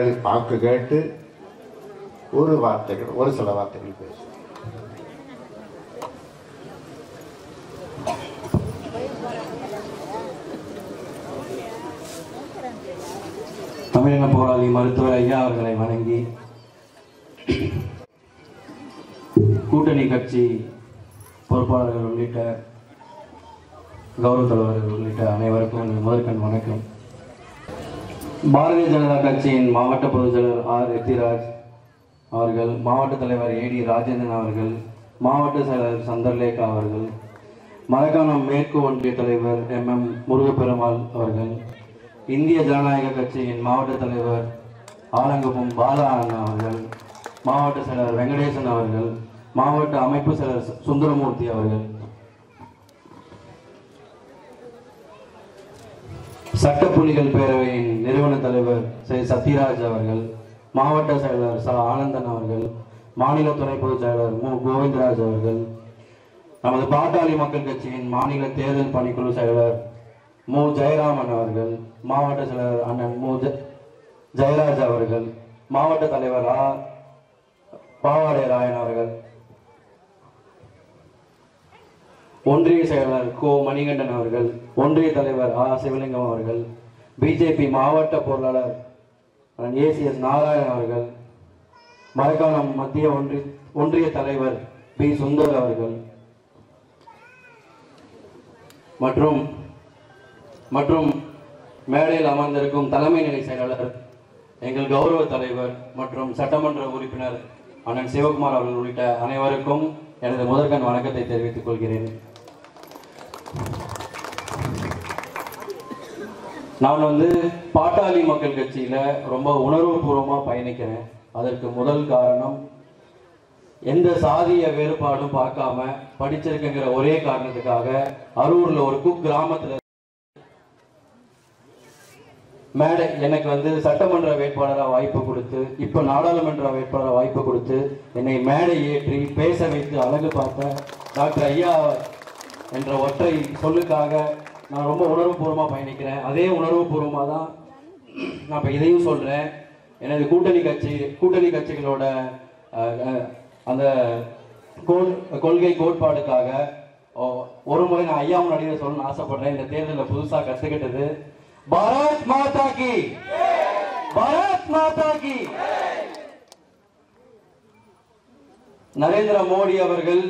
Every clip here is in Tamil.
வாக்கு கேட்டு ஒரு சில வார்த்தைகள் பேசும். தமிழின போராளி மருத்துவர் ஐயா அவர்களை வணங்கி கூட்டணி கட்சி பொறுப்பாளர்கள் உள்ளிட்ட கௌரவ தலைவர்கள் உள்ளிட்ட அனைவருக்கும் முதற்கண் வணக்கம். பாரதிய ஜனதா கட்சியின் மாவட்ட பொதுச் செயலர் ஆர் எத்திராஜ் அவர்கள், மாவட்ட தலைவர் ஏடி ராஜேந்திரன் அவர்கள், மாவட்ட செயலர் சந்தர்லேகா அவர்கள், மரக்காணம் மேற்கு ஒன்றிய தலைவர் MM முருகப்பெருமாள் அவர்கள், இந்திய ஜனநாயக கட்சியின் மாவட்ட தலைவர் ஆலங்குப்பம் பாலா அண்ணா அவர்கள், மாவட்ட செயலர் வெங்கடேசன் அவர்கள், மாவட்ட அமைப்பு செயலர் சுந்தரமூர்த்தி அவர்கள், சட்டப்புலிகள் பேரவையின் நிறுவன தலைவர் சத்யராஜ் அவர்கள், மாவட்ட செயலர் ஆனந்தன் அவர்கள், மாநில துணை பொதுச் செயலர் மு கோவிந்தராஜ் அவர்கள், நமது பாட்டாளி மக்கள் கட்சியின் மாநில தேர்தல் பணிக்குழு செயலர் மு ஜெயராமன் அவர்கள், மாவட்ட செயலர் அண்ணன் மு ஜெயராஜ் அவர்கள், மாவட்ட தலைவர் பாவாடை ராயன் அவர்கள், ஒன்றிய செயலர் கோ மணிகண்டன் அவர்கள், ஒன்றிய தலைவர் சிவலிங்கம் அவர்கள், பிஜேபி மாவட்ட பொருளாளர் ACS நாராயணன் அவர்கள், மரக்காணம் மத்திய ஒன்றிய தலைவர் பி சுந்தர் அவர்கள் மற்றும் மேடையில் அமர்ந்திருக்கும் தலைமை நிலை செயலாளர் எங்கள் கௌரவ தலைவர் மற்றும் சட்டமன்ற உறுப்பினர் அண்ணன் சிவகுமார் அவர்கள் உள்ளிட்ட அனைவருக்கும் எனது முதற்கண் வணக்கத்தை தெரிவித்துக் கொள்கிறேன். நான் பாட்டாளி மக்கள் கட்சியில ரொம்ப உணர்வுபூர்வமா பயணிக்கிறேன். அதற்கு முதல் காரணம், எந்த சாதிய வேறுபாடும் பார்க்காம படிச்சிருக்கிற ஒரே காரணத்துக்காக அரூர்ல ஒரு கிராமத்துல மேடை எனக்கு சட்டமன்ற வேட்பாளராக வாய்ப்பு கொடுத்து, இப்ப நாடாளுமன்ற வேட்பாளராக வாய்ப்பு கொடுத்து என்னை மேடை ஏற்றி பேச வைத்து அழகு பார்த்த டாக்டர் ஐயா என்ற ஒற்றை சொல்லுக்காக நான் ரொம்ப உணர்வுபூர்வமாக பயணிக்கிறேன். அதே உணர்வுபூர்வமாக தான் நான் இப்போ இதையும் சொல்கிறேன். எனது கூட்டணி கட்சிகளோட அந்த கொள்கை கோட்பாடுக்காக ஒரு முறை நான் ஐயா முன்னாடி சொல்லணும்னு ஆசைப்படுறேன். இந்த தேர்தலில் புதுசாக கற்றுக்கிட்டது, பாரத் மாதா கி, பாரத் மாதா கி. நரேந்திர மோடி அவர்கள்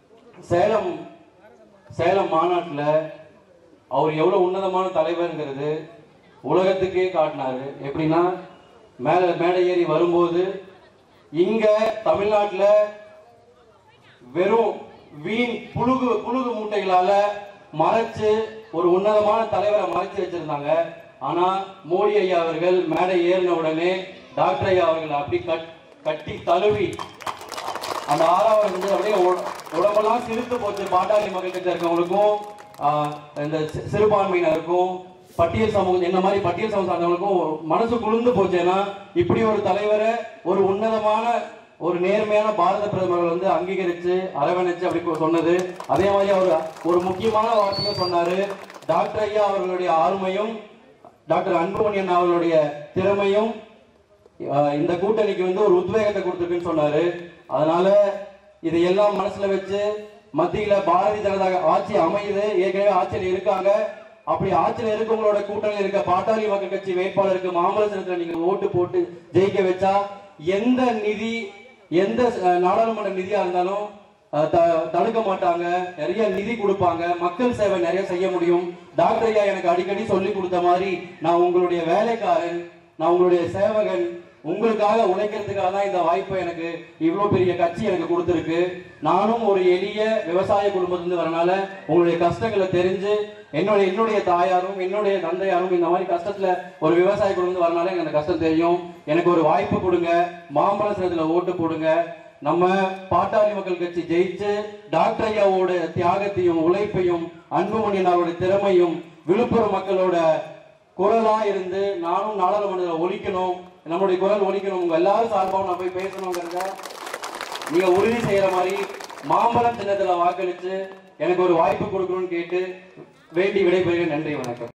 சேலம் மாநாட்டில் அவர் எவ்வளவு உன்னதமான தலைவர்ங்கிறது உலகத்துக்கே காட்டினாரு. எப்படின்னா, மேடை ஏறி வரும்போது இங்க தமிழ்நாட்டில் வெறும் வீண் புழுகு மூட்டைகளால மறைச்சு ஒரு உன்னதமான தலைவரை மறைச்சு வச்சிருந்தாங்க. ஆனா மோடி ஐயா அவர்கள் மேடை ஏறின உடனே டாக்டர் ஐயா அவர்கள் அப்படி கட்டி தழுவி அந்த ஆறாவது அப்படியே உடம்பெல்லாம் சிரித்து போச்சு. பாட்டாளி மக்கள் கட்சி இருக்கவங்களுக்கும் இந்த சிறுபான்மையினருக்கும் பட்டியல் சமூகம் என்ன மாதிரி பட்டியல் சமூகம் சார்ந்தவங்களுக்கும் மனசு குளிர்ந்து போச்சேன்னா, இப்படி ஒரு தலைவரை ஒரு உன்னதமான ஒரு நேர்மையான பாரத பிரதமர்கள் அங்கீகரிச்சு அரவணைச்சு அப்படி சொன்னது. அதே மாதிரி அவர் ஒரு முக்கியமான வார்த்தையும் சொன்னாரு, டாக்டர் ஐயா அவர்களுடைய ஆளுமையும் டாக்டர் அன்புமணி அண்ணா அவர்களுடைய திறமையும் இந்த கூட்டணிக்கு ஒரு உத்வேகத்தை கொடுத்துருக்குன்னு சொன்னாரு. அதனால இதையெல்லாம் மனசுல வச்சு மத்தியில பாரதிய ஜனதா ஆட்சி அமையுது, ஏற்கனவே ஆட்சியில் இருக்காங்க. அப்படி ஆட்சியில் இருக்கவங்களோட கூட்டணியில் இருக்க பாட்டாளி மக்கள் கட்சி வேட்பாளருக்கு மாமல்ல சின்னத்துல நீங்க ஓட்டு போட்டு ஜெயிக்க வச்சா, எந்த நாடாளுமன்ற நிதியா இருந்தாலும் தடுக்க மாட்டாங்க, நிறைய நிதி கொடுப்பாங்க, மக்கள் சேவை நிறைய செய்ய முடியும். டாக்டர் ஐயா எனக்கு அடிக்கடி சொல்லி கொடுத்த மாதிரி, நான் உங்களுடைய வேலைக்காரன், நான் உங்களுடைய சேவகன், உங்களுக்காக உழைக்கிறதுக்காக தான் இந்த வாய்ப்பை எனக்கு இவ்வளவு பெரிய கட்சி எனக்கு கொடுத்துருக்கு. நானும் ஒரு எளிய விவசாய குடும்பத்திலிருந்து வரனால உங்களுடைய கஷ்டங்களை தெரிஞ்சு என்னுடைய தாயாரும் என்னுடைய தந்தையாரும் இந்த மாதிரி கஷ்டத்துல ஒரு விவசாய குடும்பம் வரனால எனக்கு அந்த கஷ்டம் தெரியும். எனக்கு ஒரு வாய்ப்பு கொடுங்க, மாம்பழ சின்னத்துல ஓட்டு போடுங்க. நம்ம பாட்டாளி மக்கள் கட்சி ஜெயிச்சு டாக்டர் ஐயாவோட தியாகத்தையும் உழைப்பையும் அன்புமணி அண்ணாவோட திறமையும் விழுப்புரம் மக்களோட குரலா இருந்து நானும் நாடாளுமன்றத்தில் ஒலிக்கணும், நம்மளுடைய குரல் ஒலிக்கணும். உங்க எல்லாரும் சார்பாகவும் நான் போய் பேசணுங்கிறத நீங்க உறுதி செய்யற மாதிரி மாம்பழம் சின்னத்துல வாக்களிச்சு எனக்கு ஒரு வாய்ப்பு கொடுக்கணும்னு கேட்டு வேண்டி விடைபெறுகிறேன். நன்றி, வணக்கம்.